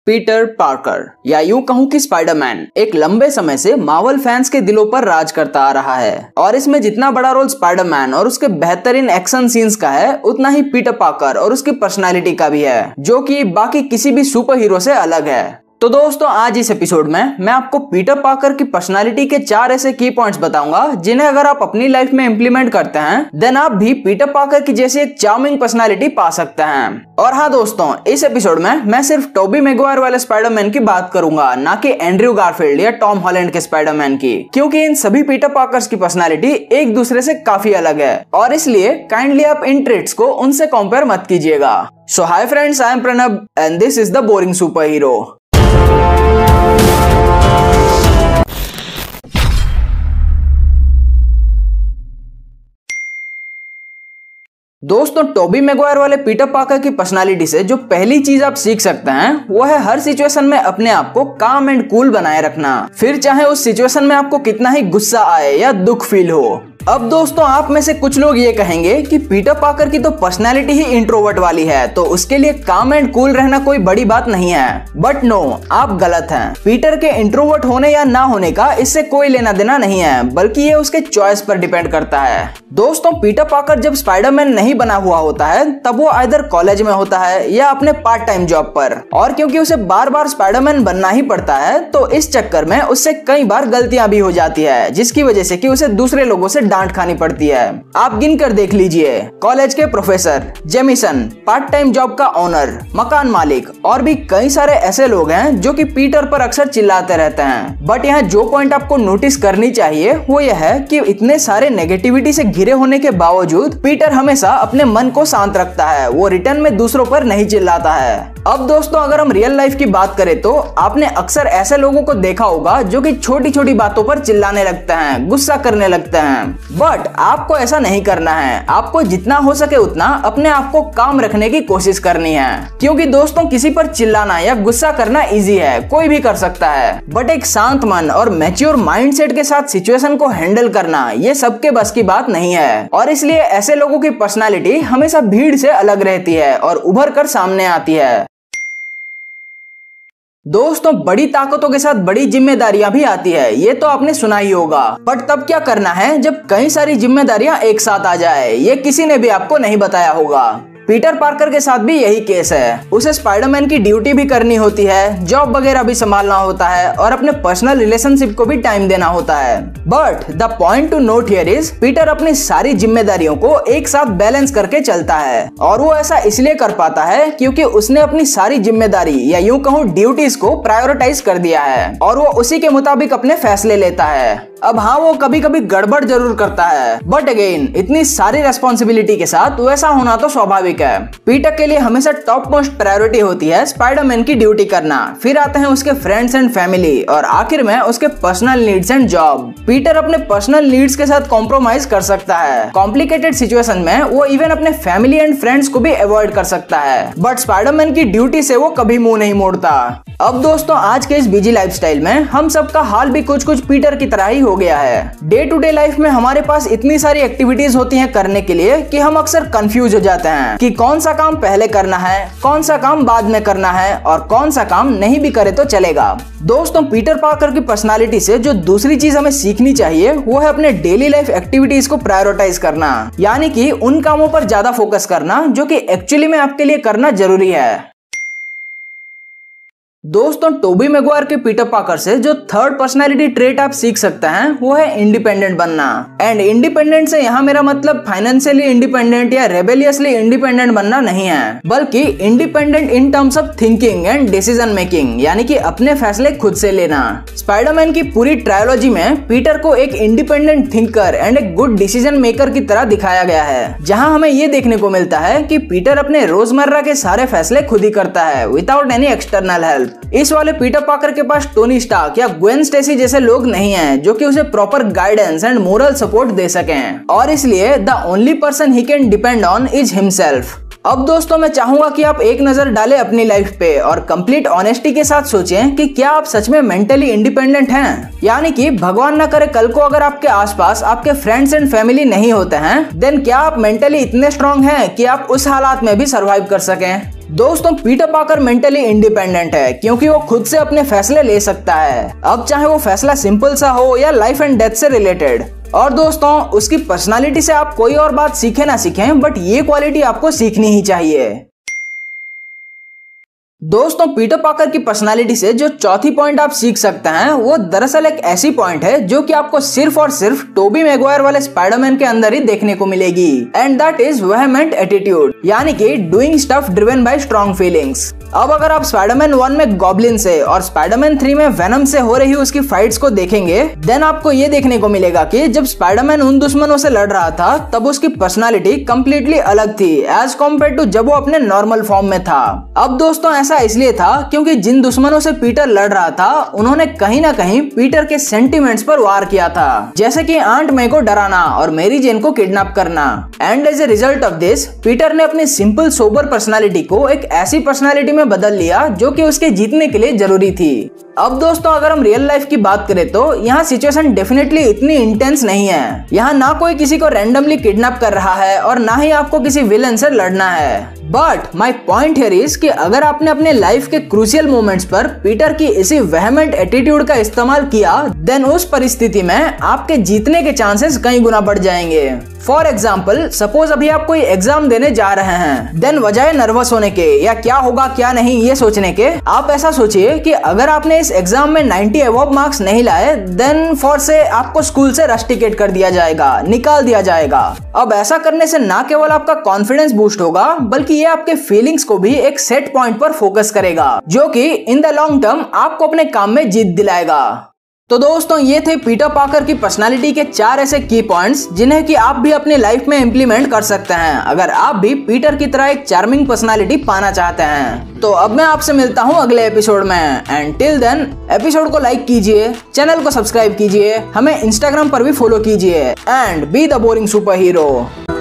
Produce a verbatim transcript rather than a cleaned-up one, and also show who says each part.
Speaker 1: Peter Parker या यूं कहूं कि स्पाइडरमैन एक लंबे समय से मार्वल फैंस के दिलों पर राज करता आ रहा है और इसमें जितना बड़ा रोल स्पाइडरमैन और उसके बेहतरीन एक्शन सीन्स का है उतना ही पीटर पार्कर और उसकी पर्सनालिटी का भी है, जो कि बाकी किसी भी सुपर हीरो से अलग है। तो दोस्तों आज इस एपिसोड में मैं आपको पीटर पार्कर की पर्सनालिटी के चार ऐसे की पॉइंट्स बताऊंगा जिन्हें अगर आप अपनी लाइफ में इंप्लीमेंट करते हैं देन आप भी पीटर पार्कर की जैसी एक चार्मिंग पर्सनालिटी पा सकते हैं। और हाँ दोस्तों, इस एपिसोड में मैं सिर्फ टोबी मैगवायर वाले स्पाइडरमैन की बात करूंगा, ना कि एंड्रयू गारफील्ड या टॉम हॉलैंड के स्पाइडरमैन की, क्योंकि इन सभी पीटर पार्कर्स की पर्सनालिटी एक दूसरे से काफी अलग है और इसलिए काइंडली आप इन ट्रेट्स को उनसे कंपेयर मत कीजिएगा। So hi friends, I am Pranab and this is the boring super hero. दोस्तों टोबी मैगवायर वाले पीटर पार्कर की पर्सनालिटी से जो पहली चीज आप सीख सकते हैं वो है हर सिचुएशन में अपने आप को काम एंड कूल बनाए रखना, फिर चाहे उस सिचुएशन में आपको कितना ही गुस्सा आए या दुख फील हो। अब दोस्तों आप में से कुछ लोग ये कहेंगे कि पीटर पार्कर की तो पर्सनैलिटी ही इंट्रोवर्ट वाली है तो उसके लिए काम एंड कूल रहना कोई बड़ी बात नहीं है, बट नो, आप गलत हैं। पीटर के इंट्रोवर्ट होने या ना होने का इससे कोई लेना देना नहीं है, बल्कि ये उसके चॉइस पर डिपेंड करता है। दोस्तों पीटर पार्कर जब स्पाइडरमैन नहीं बना हुआ होता है तब वो आइदर कॉलेज में होता है या अपने पार्ट टाइम जॉब पर, और क्योंकि उसे बार बार स्पाइडरमैन बनना ही पड़ता है तो इस चक्कर में उससे कई बार गलतियां भी हो जाती है, जिसकी वजह से कि उसे दूसरे लोगों से डांट खानी पड़ती है। आप गिन कर देख लीजिए, कॉलेज के professor, Jameson, part time job का ओनर, मकान मालिक और भी कई सारे ऐसे लोग हैं जो कि पीटर पर अक्सर चिल्लाते रहते हैं। बट यहाँ जो पॉइंट आपको नोटिस करनी चाहिए वो यह है कि इतने सारे नेगेटिविटी से घिरे होने के बावजूद पीटर हमेशा अपने मन को शांत रखता है, वो रिटर्न में दूसरों पर नहीं चिल्लाता है। अब दोस्तों अगर हम रियल लाइफ की बात करें तो आपने अक्सर ऐसे लोगों को देखा होगा जो कि छोटी छोटी बातों पर चिल्लाने लगते हैं, गुस्सा करने लगते हैं, बट आपको ऐसा नहीं करना है। आपको जितना हो सके उतना अपने आप को काम रखने की कोशिश करनी है, क्योंकि दोस्तों किसी पर चिल्लाना या गुस्सा करना इजी है, कोई भी कर सकता है, बट एक शांत मन और मैच्योर माइंडसेट के साथ सिचुएशन को हैंडल करना ये सबके बस की बात नहीं है। और इसलिए ऐसे लोगों की पर्सनालिटी हमेशा भीड़ से अलग रहती है और उभर कर सामने आती है। दोस्तों बड़ी ताकतों के साथ बड़ी जिम्मेदारियां भी आती है, ये तो आपने सुना ही होगा, बट तब क्या करना है जब कई सारी जिम्मेदारियां एक साथ आ जाए, ये किसी ने भी आपको नहीं बताया होगा। पीटर पार्कर के साथ भी यही केस है। उसे स्पाइडरमैन की ड्यूटी भी करनी होती है, जॉब वगैरह भी संभालना होता है और अपने पर्सनल रिलेशनशिप को भी टाइम देना होता है। But the point to note here is Peter अपनी सारी जिम्मेदारियों को एक साथ बैलेंस करके चलता है, और वो ऐसा इसलिए कर पाता है क्योंकि उसने अपनी सारी जिम्मेदारी या यूं कहूं ड्यूटीज को प्रायोरिटाइज कर दिया है और वो उसी के मुताबिक अपने फैसले लेता है। अब हाँ, वो कभी कभी गड़बड़ जरूर करता है, बट अगेन इतनी सारी रेस्पॉन्सिबिलिटी के साथ वैसा होना तो स्वाभाविक है। पीटर के लिए हमेशा टॉप मोस्ट प्रायोरिटी होती है स्पाइडरमैन की ड्यूटी करना, फिर आते हैं उसके फ्रेंड्स एंड फैमिली और आखिर में उसके personal needs and job. Peter अपने पर्सनल नीड्स के साथ कॉम्प्रोमाइज कर सकता है, कॉम्प्लिकेटेड सिचुएशन में वो इवन अपने फैमिली एंड फ्रेंड्स को भी अवॉइड कर सकता है, बट स्पाइडरमैन की ड्यूटी से वो कभी मुंह नहीं मोड़ता। अब दोस्तों आज के इस बिजी लाइफस्टाइल में हम सबका हाल भी कुछ कुछ पीटर की तरह ही हो गया है। डे टू डे लाइफ में हमारे पास इतनी सारी एक्टिविटीज होती हैं करने के लिए कि हम अक्सर कंफ्यूज हो जाते हैं कि कौन सा काम पहले करना है, कौन सा काम बाद में करना है और कौन सा काम नहीं भी करे तो चलेगा। दोस्तों पीटर पार्कर की पर्सनालिटी से जो दूसरी चीज हमें सीखनी चाहिए वो है अपने डेली लाइफ एक्टिविटीज को प्रायोरिटाइज करना, यानी कि उन कामों पर ज्यादा फोकस करना जो कि एक्चुअली में आपके लिए करना जरूरी है। दोस्तों टोबी मैगवायर के पीटर पार्कर से जो थर्ड पर्सनालिटी ट्रेट आप सीख सकते हैं वो है इंडिपेंडेंट बनना। एंड इंडिपेंडेंट से यहाँ मेरा मतलब फाइनेंशियली इंडिपेंडेंट या रेबेलियसली इंडिपेंडेंट बनना नहीं है, बल्कि independent in terms of thinking and decision making, यानी कि अपने फैसले खुद से लेना। स्पाइडरमैन की पूरी ट्रायोलॉजी में पीटर को एक इंडिपेंडेंट थिंकर एंड एक गुड डिसीजन मेकर की तरह दिखाया गया है, जहाँ हमें ये देखने को मिलता है कि पीटर अपने रोजमर्रा के सारे फैसले खुद ही करता है विदाउट एनी एक्सटर्नल हेल्प। इस वाले पीटर पार्कर के पास टोनी स्टार्क या ग्वेन स्टेसी जैसे लोग नहीं हैं जो कि उसे proper guidance and moral support दे सकें, और इसलिए the only person he can depend on is himself. अब दोस्तों मैं चाहूंगा कि आप एक नजर डालें अपनी लाइफ पे और कंप्लीट ऑनेस्टी के साथ सोचें कि क्या आप सच में मेंटली इंडिपेंडेंट हैं, यानी कि भगवान ना करे कल को अगर आपके आसपास आपके फ्रेंड्स एंड फैमिली नहीं होते हैं देन क्या आप मेंटली इतने स्ट्रांग हैं कि आप उस हालात में भी सर्वाइव कर सकें। दोस्तों पीटर पाकर मेंटली इंडिपेंडेंट है क्योंकि वो खुद से अपने फैसले ले सकता है, अब चाहे वो फैसला सिंपल सा हो या लाइफ एंड डेथ से रिलेटेड। और दोस्तों उसकी पर्सनालिटी से आप कोई और बात सीखे ना सीखें, बट ये क्वालिटी आपको सीखनी ही चाहिए। दोस्तों पीटर पाकर की पर्सनालिटी से जो चौथी पॉइंट आप सीख सकते हैं वो दरअसल एक ऐसी पॉइंट है जो कि आपको सिर्फ और सिर्फ टोबी मैगवायर वाले स्पाइडरमैन के अंदर ही देखने को मिलेगी, and that is vehement attitude, यानी कि doing stuff driven by strong feelings. अब अगर आप स्पाइडरमैन वन में गॉब्लिन से और स्पाइडरमैन थ्री में वेनम से हो रही उसकी फाइट्स को देखेंगे, देन आपको ये देखने को मिलेगा कि जब स्पाइडरमैन उन दुश्मनों से लड़ रहा था तब उसकी पर्सनालिटी कम्प्लीटली अलग थी एज कम्पेयर टू जब वो अपने नॉर्मल फॉर्म में था। अब दोस्तों ऐसा इसलिए था क्योंकि जिन दुश्मनों से पीटर लड़ रहा था उन्होंने कहीं ना कहीं पीटर के सेंटिमेंट्स पर वार किया था, जैसे कि आंट मे को डराना और मेरी जेन को किडनैप करना। And as a result of this Peter ने अपनी सिंपल सोबर पर्सनालिटी को एक ऐसी पर्सनालिटी में बदल लिया जो कि उसके जीतने के लिए जरूरी थी। अब दोस्तों अगर हम रियल लाइफ की बात करें तो यहाँ सिचुएशन डेफिनेटली इतनी इंटेंस नहीं है। यहाँ ना कोई किसी को रैंडमली किडनैप कर रहा है और ना ही आपको किसी विलन से लड़ना है। But my point here is कि अगर आपने अपने लाइफ के क्रूशियल मोमेंट्स पर पीटर की इसी वेहमेंट एटीट्यूड का इस्तेमाल किया, देन उस परिस्थिति में आपके जीतने के चांसेस कई गुना बढ़ जाएंगे। फॉर एग्जाम्पल सपोज अभी आप कोई एग्जाम देने जा रहे हैं, देन बजाय नर्वस होने के या क्या होगा क्या नहीं ये सोचने के, आप ऐसा सोचिए कि अगर आपने इस एग्जाम में नाइंटी अबव मार्क्स नहीं लाए, देन फॉर से आपको स्कूल से रस्टिकेट कर दिया जाएगा, निकाल दिया जाएगा। अब ऐसा करने से ना केवल आपका कॉन्फिडेंस बूस्ट होगा बल्कि ये आपके फीलिंग्स को भी एक सेट पॉइंट पर फोकस करेगा, जो कि इन द लॉन्ग टर्म आपको अपने काम में जीत दिलाएगा। तो दोस्तों ये थे पीटर पाकर की पर्सनालिटी के चार ऐसे की पॉइंट्स जिन्हें कि आप भी अपनी लाइफ में इम्प्लीमेंट कर सकते हैं अगर आप भी पीटर की तरह एक चार्मिंग पर्सनालिटी पाना चाहते हैं। तो अब मैं आपसे मिलता हूँ अगले एपिसोड में, एंड टिल देन एपिसोड को लाइक कीजिए, चैनल को सब्सक्राइब कीजिए, हमें इंस्टाग्राम पर भी फॉलो कीजिए, and be the boring super hero.